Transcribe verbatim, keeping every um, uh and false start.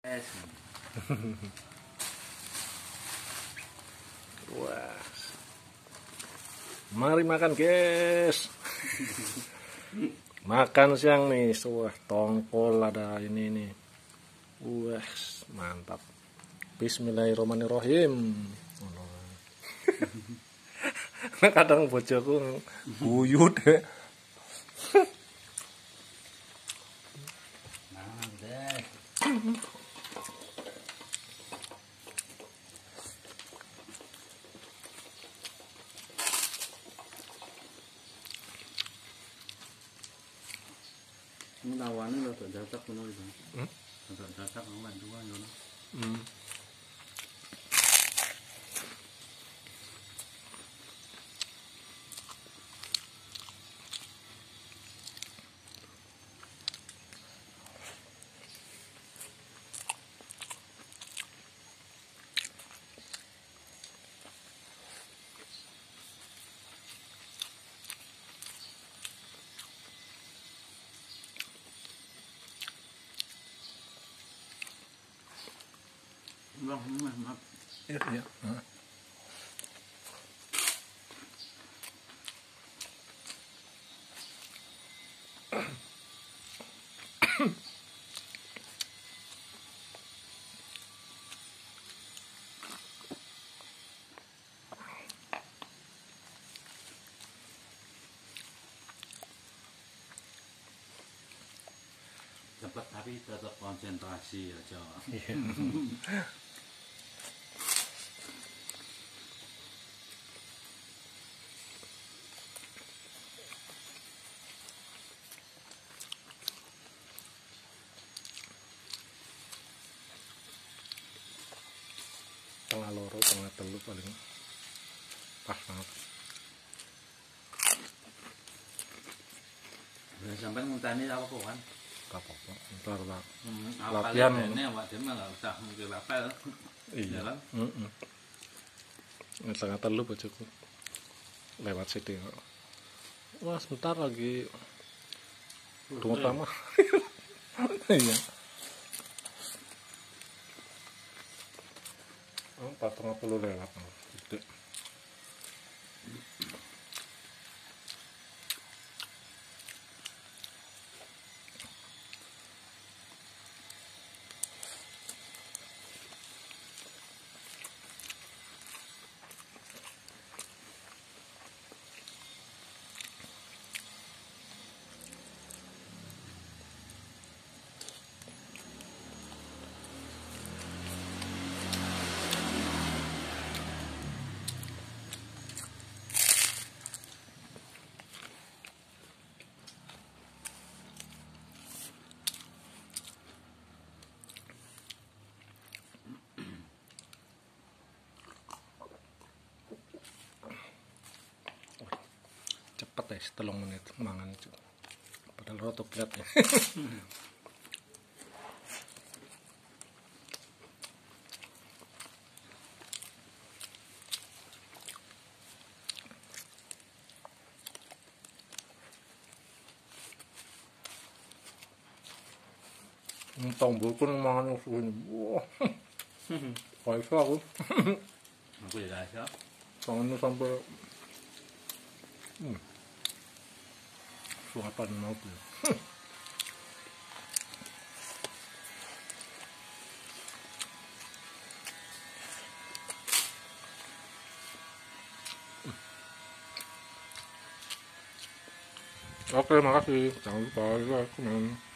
Es. Wah. Mari makan, guys. Makan siang nih. Wah, tongkol ada ini nih. Wah, mantap. Bismillahirrahmanirrahim. Kadang bojoku guyu deh. Nah, deh. Ini lawannya lo tak jatak kuno itu. Hmm? Tak jatak lawan dua jono. Hmm. Bang, maaf, maaf. Iya, iya. Nah. Cepat tapi tetap konsentrasi aja. Iya. Tengah loro, tengah telu paling pas banget. Udah sampai nguntani apa kok kan? Gak apa-apa, ntar lah. Hmm, Latihan. Ini awak dia mah nggak usah mungkin lapel. Iya. kan? Mm -mm. Tengah telu bojoku lewat situ. Wah, sebentar lagi tunggu utama. Iya. Empat tengah puluh lewat. Gitu. Cepet ya, setelung menit mangan itu. Padahal rotok lihat ya. Tombol pun mangan usuhin. Wah. Kayak aku. Aku ya guys. Tangannya sampai hmm. Suatan mau tuh. Oke, makasih. Jangan lupa like, komen.